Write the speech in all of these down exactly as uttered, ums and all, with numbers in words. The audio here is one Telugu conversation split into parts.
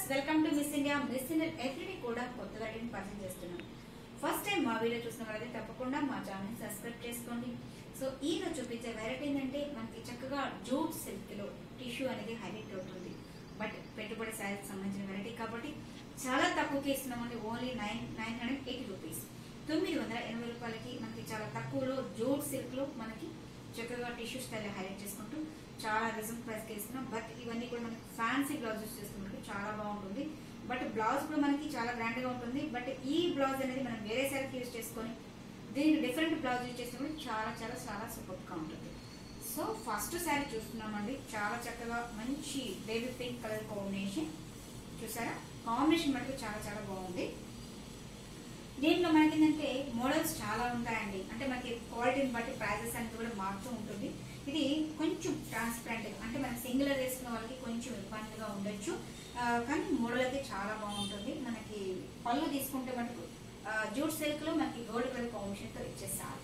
Welcome to Miss India. Miss India everyday కూడా కొత్త వెరైటీని పరిచయం చేస్తున్నాం. ఫస్ట్ టైం మా వీడియో చూసిన వాళ్ళైతే తప్పకుండా మా ఛానల్ సబ్స్క్రైబ్ చేసుకోండి. సో ఈ రోజు చూపించే వెరైటీ ఏంటంటే మనకి చక్కగా జూట్ సిల్క్ లో టిష్యూ అనేది హైలైట్ అవుతుంది. బట్ పెట్టుబడి శారీకి సంబంధించిన వెరైటీ కాబట్టి చాలా తక్కువకి ఇస్తున్నామండి. Only nine nine hundred eighty rupees తొమ్మిది వందల ఎనభై రూపాయలకి మనకి చాలా తక్కువలో జూట్ సిల్క్ లో మనకి చక్కగా టిష్యూ స్టైల్ హైలైట్ చేసుకుంటూ చాలా రీజనబుల్ ప్రైస్ కి ఇస్తున్నాం. బట్ ఇవన్నీ కూడా మనకి ఫ్యాన్సీ బ్లౌజ్ యూస్ చేస్తున్నట్టు చాలా బాగుంటుంది. బట్ బ్లౌజ్ కూడా మనకి చాలా గ్రాండ్ గా ఉంటుంది. బట్ ఈ బ్లౌజ్ అనేది మనం వేరే శారీకి యూజ్ చేసుకొని దీనికి డిఫరెంట్ బ్లౌజ్ యూజ్ చేసినప్పుడు చాలా చాలా చాలా సూపర్ గా ఉంటుంది. సో ఫస్ట్ శారీ చూస్తున్నామండి. చాలా చక్కగా మంచి బేబీ పింక్ కలర్ కాంబినేషన్ చూసారా. కాంబినేషన్ మనకి చాలా చాలా బాగుంది. దీంట్లో మనకి ఏంటంటే మోడల్స్ చాలా ఉంటాయండి. అంటే మనకి క్వాలిటీని బట్టి ప్రైజెస్ అనేది కూడా మారుతూ ఉంటుంది. ఇది కొంచెం ట్రాన్స్పరెంట్ అంటే మనకి సింగిలర్ వేసుకున్న వాళ్ళకి కొంచెం ఇబ్బందిగా ఉండొచ్చు. కానీ మోడల్ అయితే చాలా బాగుంటుంది. మనకి పళ్ళు తీసుకుంటే మనకు జూట్ సిల్క్ లో మనకి గోల్డ్ కలర్ కాంబినేషన్ తో ఇచ్చేస్తారు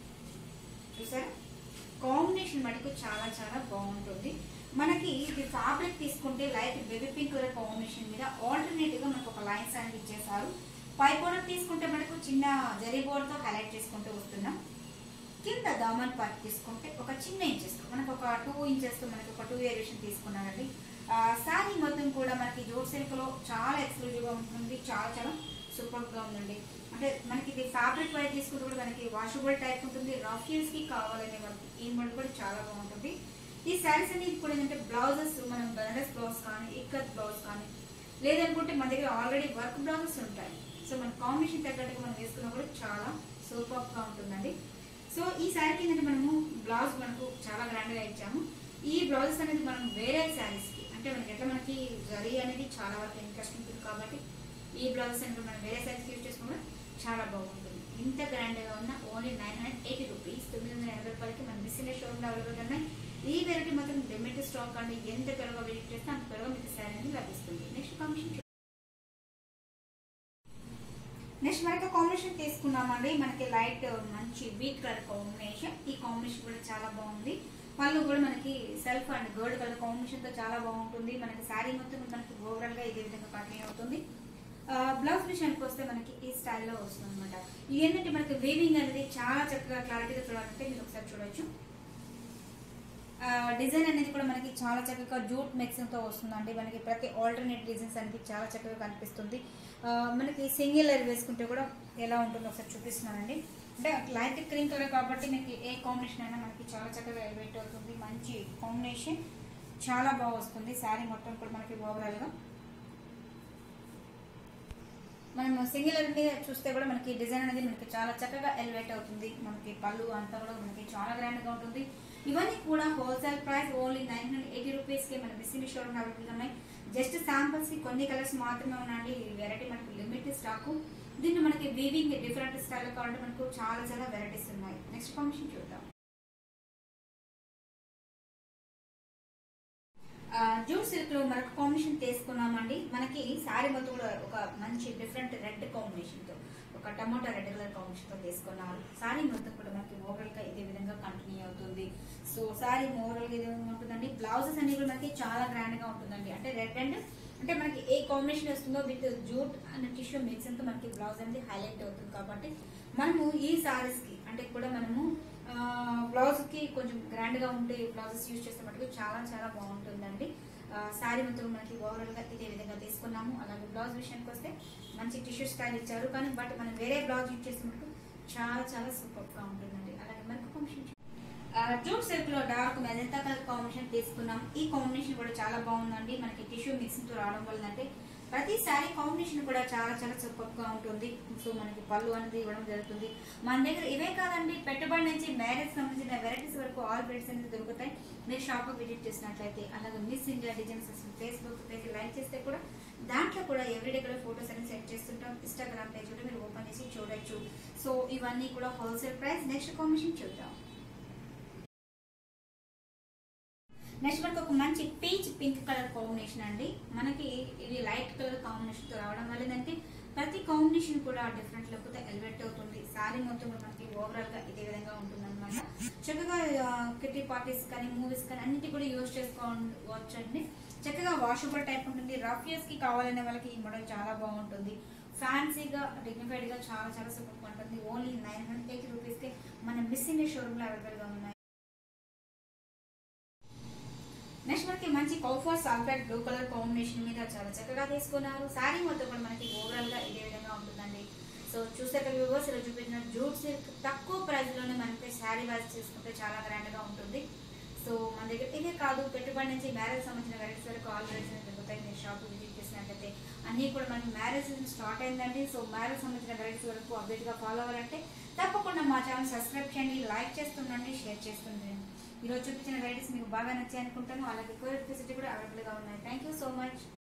చూసారా. కాంబినేషన్ మటుకు చాలా చాలా బాగుంటుంది. మనకి ఇది ఫ్యాబ్రిక్ తీసుకుంటే light baby pink colour combination మీద ఆల్టర్నేట్ గా మనకు ఒక లైన్స్ అనేది ఇచ్చేసారు. పై బోర్డర్ తీసుకుంటే మనకు చిన్న జరీ బోర్డర్ తో హైలైట్ చేసుకుంటూ వస్తున్నాం. కింద దామన్ పార్ట్ తీసుకుంటే ఒక చిన్న ఇంచెస్ మనకు ఒక టూ ఇంచెస్ తో మనకి ఒక టూ వేరియేషన్ తీసుకున్నానండి. శారీ మొత్తం కూడా మనకి జూట్ సిల్క్ లో చాలా ఎక్స్క్లూజివ్ గా ఉంటుంది. చాలా చాలా సూపర్ గా ఉందండి. అంటే మనకి ఇది ఫ్యాబ్రిక్ వైట్ తీసుకుంటే కూడా మనకి వాషబుల్ టైప్ ఉంటుంది. రఫ్ యూస్ కి కావాలనే వాళ్ళకి ఈ మోడల్ కూడా చాలా బాగుంటుంది. ఈ శారీస్ అనేది కూడా ఏంటంటే బ్లౌజెస్ మనం బనారస్ బ్లౌజ్ కానీ ఇక్కత్ బ్లౌజ్ కానీ లేదనుకుంటే మన దగ్గర ఆల్రెడీ వర్క్ బ్లౌజెస్ ఉంటాయి. సో మన కాంబినేషన్ తగ్గట్టుగా మనం వేసుకున్నా కూడా చాలా సూపర్ గా ఉంటుందండి. సో ఈ శారీకి ఏంటంటే మనము బ్లౌజ్ మనకు చాలా గ్రాండ్ గా ఇచ్చాము. ఈ బ్లౌజెస్ అనేది మనం వేరే శారీస్ కి అంటే మనకి ఎట్లా మనకి జరీ అనేది చాలా వరకు ఇంట్రెస్ట్ ఉంటుంది కాబట్టి ఈ బ్లౌజెస్ అనేది మనం వేరే శారీస్ యూజ్ చేసుకున్నా చాలా బాగుంటుంది. ఇంత గ్రాండ్ గా ఉన్న only nine hundred eighty rupees తొమ్మిది వందల ఎనభై రూపాయలకి మన బిజినెస్ షోరూమ్ లో అవైలబుల్ ఉన్నాయి. ఈ వెరైటీ మాత్రం లిమిటెడ్ స్టాక్ అండి. ఎంత త్వరగా విజిట్ చేస్తే అంత త్వరగా మీకు శారీ అనేది లభిస్తుంది. నెక్స్ట్ కాంబినేషన్ నెక్స్ట్ మనకి కాంబినేషన్ తీసుకున్నామండి. మనకి లైట్ మంచి వీట్ కలర్ కాంబినేషన్. ఈ కాంబినేషన్ కూడా చాలా బాగుంది. పళ్ళు కూడా మనకి self and gold colour combination తో చాలా బాగుంటుంది. మనకి శారీ మొత్తం మనకి ఓవరాల్ గా ఇదే విధంగా కంటిన్యూ అవుతుంది. బ్లౌజ్ విషయానికి వస్తే మనకి ఈ స్టైల్లో వస్తుంది అనమాట. ఏంటంటే మనకి వీవింగ్ అనేది చాలా చక్కగా క్లారిటీగా చూడాలంటే మీరు ఒకసారి చూడొచ్చు. డిజైన్ అనేది కూడా మనకి చాలా చక్కగా జూట్ మిక్సింగ్ తో వస్తుందండి. మనకి ప్రతి ఆల్టర్నేట్ డిజైన్స్ అనేది చాలా చక్కగా కనిపిస్తుంది. మనకి సింగిల్ లేయర్ వేసుకుంటే కూడా ఎలా ఉంటుందో ఒకసారి చూపిస్తున్నానండి. అంటే లైట్ క్రీమ్ కలర్ కాబట్టి మీకు ఏ కాంబినేషన్ అయినా మనకి చాలా చక్కగా ఎలివేట్ అవుతుంది. మంచి కాంబినేషన్ చాలా బాగా వస్తుంది. శారీ మొత్తం కూడా మనకి ఓవరాల్ గా మనం సింగిల్ లేయర్ మీద చూస్తే కూడా మనకి డిజైన్ అనేది మనకి చాలా చక్కగా ఎలివేట్ అవుతుంది. మనకి పళ్ళు అంతా కూడా మనకి చాలా గ్రాండ్ గా ఉంటుంది. ఇవన్నీ కూడా wholesale price only nine hundred eighty rupees కి మన బిజినెస్ షోరూమ్ అవైలబుల్ ఉన్నాయి. జస్ట్ శాంపుల్స్ కి కొన్ని కలర్స్ మాత్రమే ఉన్నాయండి. ఈ వెరైటీ మనకి లిమిటెడ్ స్టాక్. దీంట్లో మనకి వీవింగ్ డిఫరెంట్ స్టైల్ కావాలంటే మనకు చాలా చాలా వెరైటీస్ ఉన్నాయి. నెక్స్ట్ కాంబినేషన్ చూద్దాం. జూట్ సిల్క్ లో మరొక కాంబినేషన్ తీసుకున్నామండి. మనకి శారీ మొత్తం కూడా ఒక మంచి డిఫరెంట్ రెడ్ కాంబినేషన్ తో ఒక టమాటా రెడ్ కలర్ కాంబినేషన్ తో తీసుకున్నారు. శారీ మొత్తం కూడా మనకి ఓవరాల్ గా ఇదే విధంగా కంటిన్యూ అవుతుంది. సో శారీ ఓవరాల్ గా ఇదే విధంగా ఉంటుందండి. బ్లౌజెస్ అనేవి కూడా మనకి చాలా గ్రాండ్ గా ఉంటుందండి. అంటే రెడ్ అండ్ అంటే మనకి ఏ కాంబినేషన్ వస్తుందో with jute and tissue mixing తో మనకి బ్లౌజ్ అనేది హైలైట్ అవుతుంది. కాబట్టి మనము ఈ శారీస్ కి అంటే కూడా మనము బ్లౌజ్ కి కొంచెం గ్రాండ్ గా ఉంటే బ్లౌజెస్ యూజ్ చేస్తే మటుకు చాలా చాలా బాగుంటుందండి. శారీ మొత్తం మనకి ఓవరాల్ గా ఇదే విధంగా తీసుకున్నాము. అలాగే బ్లౌజ్ విషయానికి వస్తే మంచి టిష్యూ స్టైల్ ఇచ్చారు. కానీ బట్ మనం వేరే బ్లౌజ్ యూజ్ చేస్తే మటుకు చాలా చాలా సూపర్ గా ఉంటుందండి. అలాగే మనకు కాంబినేషన్ జూట్ సిల్క్ లో డార్క్ మెజంతా కలర్ కాంబినేషన్ తీసుకున్నాం. ఈ కాంబినేషన్ కూడా చాలా బాగుందండి. మనకి టిష్యూ మిక్సింగ్ తో రావడం వల్ల అంటే ప్రతి శారీ కాంబినేషన్ కూడా చాలా చాలా సూపర్ గా ఉంటుంది. సో మనకి పళ్ళు అనేది ఇవ్వడం జరుగుతుంది. మన దగ్గర ఇవే కాదండి, పెట్టుబడి నుంచి మ్యారేజ్ సంబంధించిన వెరైటీస్ వరకు ఆల్ వెరైటీస్ అనేది దొరుకుతాయి. మీరు షాప్ విజిట్ చేసినట్లయితే. అలాగే Miss India designs Facebook page like చేస్తే కూడా దాంట్లో కూడా ఎవ్రీడే కూడా ఫోటోస్ అనేది సెట్ చేస్తుంటాం. ఇన్స్టాగ్రామ్ పేజ్ కూడా మీరు ఓపెన్ చేసి చూడొచ్చు. సో ఇవన్నీ కూడా హోల్సేల్ ప్రైస్. నెక్స్ట్ కాంబినేషన్ చూద్దాం. నెక్స్ట్ మనకి ఒక మంచి పీచ్ పింక్ కలర్ కాంబినేషన్ అండి. మనకి ఇది లైట్ కలర్ కాంబినేషన్ తో రావడం వల్ల ఏంటంటే ప్రతి కాంబినేషన్ కూడా డిఫరెంట్ లుక్ తో ఎలివేట్ అవుతుంది. శారీ మొత్తం మనకి ఓవరాల్ గా ఇదే విధంగా ఉంటుంది అనమాట. చక్కగా కిట్టి పార్టీస్ కానీ మూవీస్ కానీ అన్నిటి కూడా యూజ్ చేసుకోవచ్చు అండి. చక్కగా వాషబుల్ టైప్ ఉంటుంది. రఫ్ యూస్ కి కావాలనే వాళ్ళకి ఈ మోడల్ చాలా బాగుంటుంది. ఫ్యాన్సీగా డిగ్నిఫైడ్ గా చాలా చాలా సూపర్ ఉంటుంది. Only nine hundred eighty rupees కి మన మిస్సింగ్ షోరూమ్ లో అవైలబుల్ గా ఉన్నాయి. నెక్స్ట్ మనకి మంచి copper sulphate blue colour combination మీద చాలా చక్కగా తీసుకున్నారు. శారీ మొత్తం కూడా మనకి ఓవరాల్ గా ఇదే విధంగా ఉంటుందండి. సో చూసాక వ్యూవర్స్ ఇలా చూపించిన జూట్ సిల్క్ తక్కువ ప్రైస్ లోనే మనకి శారీ వాష్ చేసుకుంటే చాలా గ్రాండ్ గా ఉంటుంది. సో మన దగ్గర ఇదే కాదు, పెట్టుబడి నుంచి మ్యారేజ్ సంబంధించిన వెరైటీస్ వరకు ఆల్ వెరైటీస్ దొరుకుతాయి. మీరు షాప్ విజిట్ చేసినట్లయితే అన్ని కూడా మనకి మ్యారేజ్ స్టార్ట్ అయిందండి. సో మ్యారేజ్ సంబంధించిన వెరైటీస్ వరకు అప్డేట్ గా ఫాలో అవ్వాలంటే తప్పకుండా మా ఛానల్ సబ్స్క్రైబ్ చేయండి, లైక్ చేస్తుండండి, షేర్ చేస్తుండండి. ఈరోజు చూపించిన వెరైటీస్ మీకు బాగా నచ్చాయి అనుకుంటాను. అలాగే కొరియర్ ఫెసిలిటీ కూడా అవైలబుల్ గా ఉన్నాయి. Thank you so much.